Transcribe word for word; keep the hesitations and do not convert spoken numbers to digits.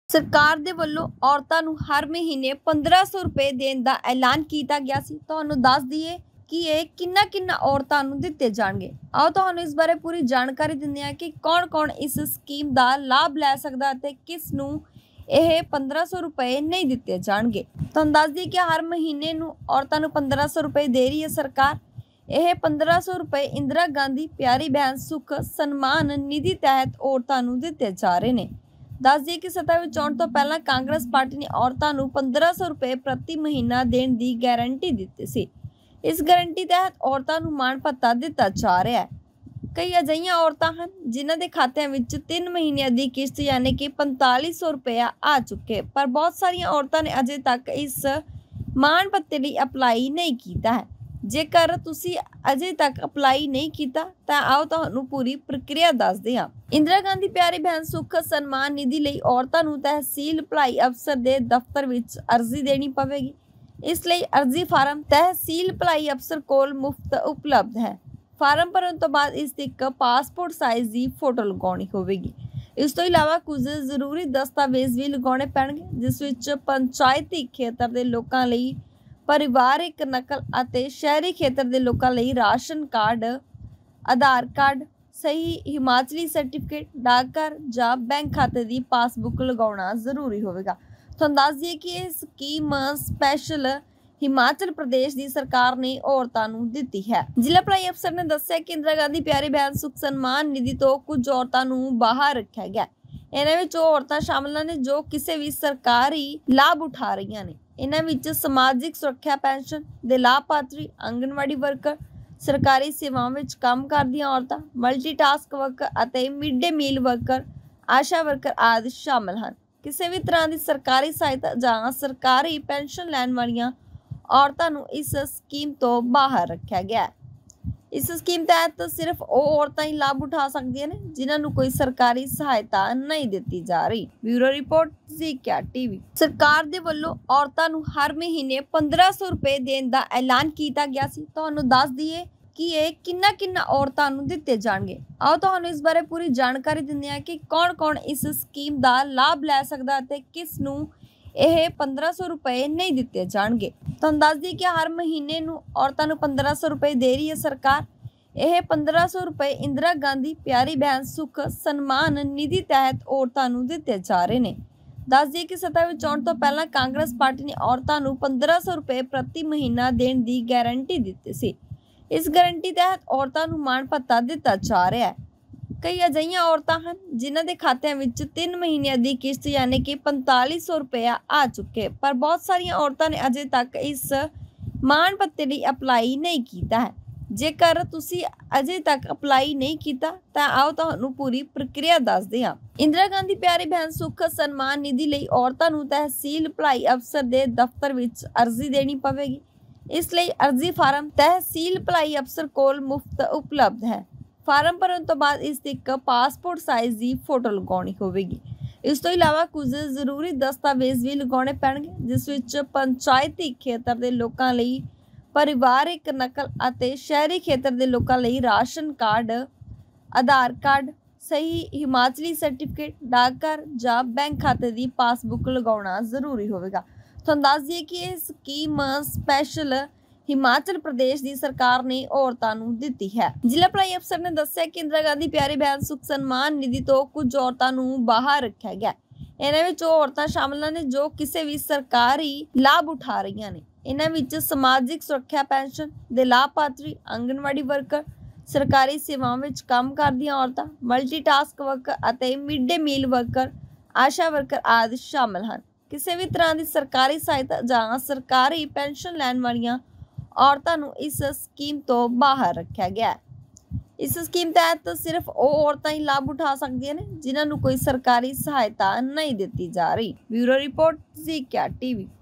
ਸਰਕਾਰ ਦੇ ਵੱਲੋਂ ਔਰਤਾਂ ਨੂੰ ਹਰ ਮਹੀਨੇ ਪੰਦਰਾਂ ਸੌ ਰੁਪਏ ਦੇਣ ਦਾ ਐਲਾਨ ਕੀਤਾ ਗਿਆ ਸੀ। ਤੁਹਾਨੂੰ ਦੱਸ ਦਈਏ ਕਿ ਇਹ ਕਿੰਨਾ ਕਿੰਨਾ ਔਰਤਾਂ ਨੂੰ ਦਿੱਤੇ ਜਾਣਗੇ। ਆਓ ਤੁਹਾਨੂੰ ਇਸ ਬਾਰੇ ਪੂਰੀ ਜਾਣਕਾਰੀ ਦਿੰਦੇ ਹਾਂ ਕਿ ਕੌਣ-ਕੌਣ ਇਸ ਸਕੀਮ ਦਾ ਲਾਭ ਲੈ ਸਕਦਾ ਅਤੇ ਕਿਸ ਨੂੰ ਇਹ ਪੰਦਰਾਂ ਸੌ ਰੁਪਏ ਨਹੀਂ ਦਿੱਤੇ ਜਾਣਗੇ। ਤੁਹਾਨੂੰ ਦੱਸ ਦਈਏ ਕਿ ਹਰ ਮਹੀਨੇ ਨੂੰ ਔਰਤਾਂ ਨੂੰ ਪੰਦਰਾਂ ਸੌ ਰੁਪਏ ਦੇ ਰਹੀ ਹੈ ਸਰਕਾਰ। ਇਹ ਪੰਦਰਾਂ ਸੌ ਰੁਪਏ ਇੰਦਰਾ ਗਾਂਧੀ ਪਿਆਰੀ ਬਹਿਨ ਸੁੱਖ ਸਨਮਾਨ ਨਿਧੀ ਤਹਿਤ ਔਰਤਾਂ ਨੂੰ ਦਿੱਤੇ ਜਾ ਰਹੇ ਨੇ। ਦੱਸ ਦਈਏ ਕਿ ਸੱਤਾ ਵਿੱਚ ਆਉਣ ਤੋਂ ਪਹਿਲਾਂ ਕਾਂਗਰਸ ਪਾਰਟੀ ਨੇ ਔਰਤਾਂ ਨੂੰ ਪੰਦਰਾਂ ਸੌ ਰੁਪਏ ਪ੍ਰਤੀ ਮਹੀਨਾ ਦੇਣ ਦੀ ਗਾਰੰਟੀ ਦਿੱਤੀ ਸੀ। ਇਸ ਗਾਰੰਟੀ ਤਹਿਤ ਔਰਤਾਂ ਨੂੰ ਮਾਣ ਭੱਤਾ ਦਿੱਤਾ ਜਾ ਰਿਹਾ ਹੈ। ਕਈ ਅਜਿਹੀਆਂ ਔਰਤਾਂ ਹਨ ਜਿਨ੍ਹਾਂ ਦੇ ਖਾਤਿਆਂ ਵਿੱਚ ਤਿੰਨ ਮਹੀਨਿਆਂ ਦੀ ਕਿਸ਼ਤ ਯਾਨੀ ਕਿ ਪੰਤਾਲੀ ਸੌ ਰੁਪਇਆ ਆ ਚੁੱਕੇ, ਪਰ ਬਹੁਤ ਸਾਰੀਆਂ ਔਰਤਾਂ ਨੇ ਅਜੇ ਤੱਕ ਇਸ ਮਾਣ ਭੱਤੇ ਲਈ ਅਪਲਾਈ ਨਹੀਂ ਕੀਤਾ ਹੈ। ਜੇਕਰ ਤੁਸੀਂ ਅਜੇ ਤੱਕ ਅਪਲਾਈ ਨਹੀਂ ਕੀਤਾ ਤਾਂ ਆਓ ਤੁਹਾਨੂੰ ਪੂਰੀ ਪ੍ਰਕਿਰਿਆ ਦੱਸਦੇ ਹਾਂ। ਇੰਦਰਾ ਗਾਂਧੀ ਪਿਆਰੀ ਬਹਿਨ ਸੁੱਖ ਸਨਮਾਨ ਨਿਧੀ ਲਈ ਔਰਤਾਂ ਨੂੰ ਤਹਿਸੀਲ ਭਲਾਈ ਅਫਸਰ ਦੇ ਦਫ਼ਤਰ ਵਿੱਚ ਅਰਜ਼ੀ ਦੇਣੀ ਪਵੇਗੀ। ਇਸ ਲਈ ਅਰਜ਼ੀ ਫਾਰਮ ਤਹਿਸੀਲ ਭਲਾਈ ਅਫਸਰ ਕੋਲ ਮੁਫਤ ਉਪਲਬਧ ਹੈ। ਫਾਰਮ ਭਰਨ ਤੋਂ ਬਾਅਦ ਇਸ ਦੀ ਇੱਕ ਪਾਸਪੋਰਟ ਸਾਈਜ਼ ਦੀ ਫੋਟੋ ਲਗਾਉਣੀ ਹੋਵੇਗੀ। ਇਸ ਤੋਂ ਇਲਾਵਾ ਕੁਝ ਜ਼ਰੂਰੀ ਦਸਤਾਵੇਜ਼ ਵੀ ਲਗਾਉਣੇ ਪੈਣਗੇ, ਜਿਸ ਵਿੱਚ ਪੰਚਾਇਤੀ ਖੇਤਰ ਦੇ ਲੋਕਾਂ ਲਈ ਪਰਿਵਾਰਿਕ ਨਕਲ ਅਤੇ ਸ਼ਹਿਰੀ ਖੇਤਰ ਦੇ ਲੋਕਾਂ ਲਈ ਰਾਸ਼ਨ ਕਾਰਡ, ਆਧਾਰ ਕਾਰਡ, ਸਹੀ ਹਿਮਾਚਲੀ ਸਰਟੀਫਿਕੇਟ, ਡਾਕਘਰ ਜਾਂ ਬੈਂਕ ਖਾਤੇ ਦੀ ਪਾਸਬੁੱਕ ਲਗਾਉਣਾ ਜ਼ਰੂਰੀ ਹੋਵੇਗਾ। ਤੁਹਾਨੂੰ ਦੱਸ ਦਈਏ ਕਿ ਇਹ ਸਕੀਮ ਸਪੈਸ਼ਲ ਹਿਮਾਚਲ ਪ੍ਰਦੇਸ਼ ਦੀ ਸਰਕਾਰ ਨੇ ਔਰਤਾਂ ਨੂੰ ਦਿੱਤੀ ਹੈ। ਜ਼ਿਲ੍ਹਾ ਭਲਾਈ ਅਫਸਰ ਨੇ ਦੱਸਿਆ ਕਿ ਇੰਦਰਾ ਗਾਂਧੀ ਪਿਆਰੀ ਬਹਿਨ ਸੁੱਖ ਸਨਮਾਨ ਨਿਧੀ ਤੋਂ ਕੁਝ ਔਰਤਾਂ ਨੂੰ ਬਾਹਰ ਰੱਖਿਆ ਗਿਆ। ਇਹਨਾਂ ਵਿੱਚ ਉਹ ਔਰਤਾਂ ਸ਼ਾਮਲ ਨੇ ਜੋ ਕਿਸੇ ਵੀ ਸਰਕਾਰੀ ਲਾਭ ਉਠਾ ਰਹੀਆਂ ਨੇ। ਇਹਨਾਂ ਵਿੱਚ ਸਮਾਜਿਕ ਸੁਰੱਖਿਆ ਪੈਨਸ਼ਨ ਦੇ ਲਾਭਪਾਤਰੀ, ਆਂਗਨਵਾੜੀ ਵਰਕਰ, ਸਰਕਾਰੀ ਸੇਵਾਵਾਂ ਵਿੱਚ ਕੰਮ ਕਰਦੀਆਂ ਔਰਤਾਂ, ਮਲਟੀਟਾਸਕ ਵਰਕਰ ਅਤੇ mid day meal worker, ASHA worker ਆਦਿ ਸ਼ਾਮਲ ਹਨ। ਕਿਸੇ ਵੀ ਤਰ੍ਹਾਂ ਦੀ ਸਰਕਾਰੀ ਸਹਾਇਤਾ ਜਾਂ ਸਰਕਾਰੀ ਪੈਨਸ਼ਨ ਲੈਣ ਵਾਲੀਆਂ ਔਰਤਾਂ ਨੂੰ ਇਸ ਸਕੀਮ ਤੋਂ ਬਾਹਰ ਰੱਖਿਆ ਗਿਆ ਹੈ। ਇਸ ਸਕੀਮ ਤਹਿਤ ਸਿਰਫ ਉਹ ਔਰਤਾਂ ਹੀ ਲਾਭ ਉਠਾ ਸਕਦੀਆਂ ਨੇ ਜਿਨ੍ਹਾਂ ਨੂੰ ਕੋਈ ਸਰਕਾਰੀ ਸਹਾਇਤਾ ਨਹੀਂ ਦਿੱਤੀ ਜਾ ਰਹੀ। ਬਿਊਰੋ ਰਿਪੋਰਟ ਜ਼ੀਕਿਆ ਟੀਵੀ। ਸਰਕਾਰ ਦੇ ਵੱਲੋਂ ਔਰਤਾਂ ਨੂੰ ਹਰ ਮਹੀਨੇ ਪੰਦਰਾਂ ਸੌ ਰੁਪਏ ਦੇਣ ਦਾ ਐਲਾਨ ਕੀਤਾ ਗਿਆ ਸੀ। ਤੁਹਾਨੂੰ ਦੱਸ ਦਈਏ ਕਿ ਇਹ ਕਿੰਨਾ ਕਿੰਨਾ ਔਰਤਾਂ ਨੂੰ ਦਿੱਤੇ ਜਾਣਗੇ। ਆਓ ਤੁਹਾਨੂੰ ਇਸ ਬਾਰੇ ਪੂਰੀ ਜਾਣਕਾਰੀ ਦਿੰਦੇ ਹਾਂ ਕਿ ਕੌਣ-ਕੌਣ ਇਸ ਸਕੀਮ ਦਾ ਲਾਭ ਲੈ ਸਕਦਾ ਅਤੇ ਕਿਸ ਨੂੰ ਇਹ ਪੰਦਰਾਂ ਸੌ ਰੁਪਏ ਨਹੀਂ ਦਿੱਤੇ ਜਾਣਗੇ। ਤੁਹਾਨੂੰ ਦੱਸ ਦਈਏ ਕਿ ਹਰ ਮਹੀਨੇ ਨੂੰ ਔਰਤਾਂ ਨੂੰ ਪੰਦਰਾਂ ਸੌ ਰੁਪਏ ਦੇ ਰਹੀ ਹੈ ਸਰਕਾਰ। ਇਹ ਪੰਦਰਾਂ ਸੌ ਰੁਪਏ ਇੰਦਰਾ ਗਾਂਧੀ ਪਿਆਰੀ ਬਹਿਨ ਸੁੱਖ ਸਨਮਾਨ ਨਿਧੀ ਤਹਿਤ ਔਰਤਾਂ ਨੂੰ ਦਿੱਤੇ ਜਾ ਰਹੇ ਨੇ। ਦੱਸ ਦਈਏ ਕਿ ਸੱਤਾ ਵਿੱਚ ਆਉਣ ਤੋਂ ਪਹਿਲਾਂ ਕਾਂਗਰਸ ਪਾਰਟੀ ਨੇ ਔਰਤਾਂ ਨੂੰ ਪੰਦਰਾਂ ਸੌ ਰੁਪਏ ਪ੍ਰਤੀ ਮਹੀਨਾ ਦੇਣ ਦੀ ਗਾਰੰਟੀ ਦਿੱਤੀ ਸੀ। ਇਸ ਗਾਰੰਟੀ ਤਹਿਤ ਔਰਤਾਂ ਨੂੰ ਮਾਣ ਭੱਤਾ ਦਿੱਤਾ ਜਾ ਰਿਹਾ ਹੈ। ਕਈ ਅਜਿਹੀਆਂ ਔਰਤਾਂ ਹਨ ਜਿਨ੍ਹਾਂ ਦੇ ਖਾਤਿਆਂ ਵਿੱਚ ਤਿੰਨ ਮਹੀਨਿਆਂ ਦੀ ਕਿਸ਼ਤ ਯਾਨੀ ਕਿ ਪੰਤਾਲੀ ਸੌ ਰੁਪਇਆ ਆ ਚੁੱਕੇ, ਪਰ ਬਹੁਤ ਸਾਰੀਆਂ ਔਰਤਾਂ ਨੇ ਅਜੇ ਤੱਕ ਇਸ ਮਾਣ ਭੱਤੇ ਲਈ ਅਪਲਾਈ ਨਹੀਂ ਕੀਤਾ ਹੈ। ਜੇਕਰ ਤੁਸੀਂ ਅਜੇ ਤੱਕ ਅਪਲਾਈ ਨਹੀਂ ਕੀਤਾ ਤਾਂ ਆਓ ਤੁਹਾਨੂੰ ਪੂਰੀ ਪ੍ਰਕਿਰਿਆ ਦੱਸਦੇ ਹਾਂ। ਇੰਦਰਾ ਗਾਂਧੀ ਪਿਆਰੀ ਬਹਿਨ ਸੁੱਖ ਸਨਮਾਨ ਨਿਧੀ ਲਈ ਔਰਤਾਂ ਨੂੰ ਤਹਿਸੀਲ ਭਲਾਈ ਅਫਸਰ ਦੇ ਦਫ਼ਤਰ ਵਿੱਚ ਅਰਜ਼ੀ ਦੇਣੀ ਪਵੇਗੀ। ਇਸ ਲਈ ਅਰਜ਼ੀ ਫਾਰਮ ਤਹਿਸੀਲ ਭਲਾਈ ਅਫਸਰ ਕੋਲ ਮੁਫਤ ਉਪਲਬਧ ਹੈ। ਫਾਰਮ ਭਰਨ ਤੋਂ ਬਾਅਦ ਇਸ ਦੀ ਇੱਕ ਪਾਸਪੋਰਟ ਸਾਈਜ਼ ਦੀ ਫੋਟੋ ਲਗਾਉਣੀ ਹੋਵੇਗੀ। ਇਸ ਤੋਂ ਇਲਾਵਾ ਕੁਝ ਜ਼ਰੂਰੀ ਦਸਤਾਵੇਜ਼ ਵੀ ਲਗਾਉਣੇ ਪੈਣਗੇ, ਜਿਸ ਵਿੱਚ ਪੰਚਾਇਤੀ ਖੇਤਰ ਦੇ ਲੋਕਾਂ ਲਈ ਪਰਿਵਾਰਿਕ ਨਕਲ ਅਤੇ ਸ਼ਹਿਰੀ ਖੇਤਰ ਦੇ ਲੋਕਾਂ ਲਈ ਰਾਸ਼ਨ ਕਾਰਡ, ਆਧਾਰ ਕਾਰਡ, ਸਹੀ ਹਿਮਾਚਲੀ ਸਰਟੀਫਿਕੇਟ, ਡਾਕਘਰ ਜਾਂ ਬੈਂਕ ਖਾਤੇ ਦੀ ਪਾਸਬੁੱਕ ਲਗਾਉਣਾ ਜ਼ਰੂਰੀ ਹੋਵੇਗਾ। ਤੁਹਾਨੂੰ ਦੱਸ ਦਈਏ ਕਿ ਇਹ ਸਕੀਮ ਸਪੈਸ਼ਲ ਹਿਮਾਚਲ ਪ੍ਰਦੇਸ਼ ਦੀ ਸਰਕਾਰ ਨੇ ਔਰਤਾਂ ਨੂੰ ਦਿੱਤੀ ਹੈ। ਜ਼ਿਲ੍ਹਾ ਭਲਾਈ ਅਫਸਰ ਨੇ ਦੱਸਿਆ ਕਿ ਇੰਦਰਾ ਗਾਂਧੀ ਪਿਆਰੀ ਬਹਿਨ ਸੁੱਖ ਸਨਮਾਨ ਨਿਧੀ ਤੋਂ ਕੁਝ ਔਰਤਾਂ ਨੂੰ ਬਾਹਰ ਰੱਖਿਆ ਗਿਆ। ਇਹਨਾਂ ਵਿੱਚ ਉਹ ਔਰਤਾਂ ਸ਼ਾਮਲ ਨੇ ਜੋ ਕਿਸੇ ਵੀ ਸਰਕਾਰੀ ਲਾਭ ਉਠਾ ਰਹੀਆਂ ਨੇ। ਇਹਨਾਂ ਵਿੱਚ ਸਮਾਜਿਕ ਸੁਰੱਖਿਆ ਪੈਨਸ਼ਨ ਦੇ ਲਾਭਪਾਤਰੀ, ਆਂਗਨਵਾੜੀ ਵਰਕਰ, ਸਰਕਾਰੀ ਸੇਵਾਵਾਂ ਵਿੱਚ ਕੰਮ ਕਰਦੀਆਂ ਔਰਤਾਂ, ਮਲਟੀਟਾਸਕ ਵਰਕਰ ਅਤੇ mid day meal worker, ASHA worker ਆਦਿ ਸ਼ਾਮਲ ਹਨ। ਕਿਸੇ ਵੀ ਤਰ੍ਹਾਂ ਦੀ ਸਰਕਾਰੀ ਸਹਾਇਤਾ ਜਾਂ ਸਰਕਾਰੀ ਪੈਨਸ਼ਨ ਲੈਣ ਵਾਲੀਆਂ ਔਰਤਾਂ ਨੂੰ ਇਸ ਸਕੀਮ ਤੋਂ ਬਾਹਰ ਰੱਖਿਆ ਗਿਆ ਹੈ। ਇਸ ਸਕੀਮ ਤਹਿਤ ਸਿਰਫ ਉਹ ਔਰਤਾਂ ਹੀ ਲਾਭ ਉਠਾ ਸਕਦੀਆਂ ਨੇ ਜਿਨ੍ਹਾਂ ਨੂੰ ਕੋਈ ਸਰਕਾਰੀ ਸਹਾਇਤਾ ਨਹੀਂ ਦਿੱਤੀ ਜਾ ਰਹੀ। ਬਿਊਰੋ ਰਿਪੋਰਟ ਜ਼ੀਕਿਆ ਟੀਵੀ।